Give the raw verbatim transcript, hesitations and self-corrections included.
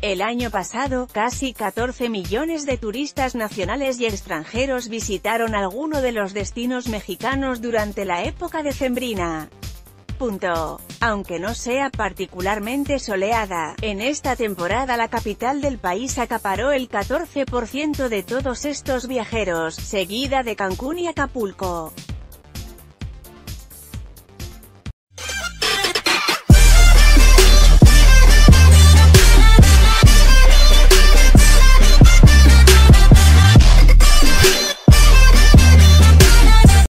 El año pasado, casi catorce millones de turistas nacionales y extranjeros visitaron alguno de los destinos mexicanos durante la época decembrina. Punto. Aunque no sea particularmente soleada, en esta temporada la capital del país acaparó el catorce por ciento de todos estos viajeros, seguida de Cancún y Acapulco.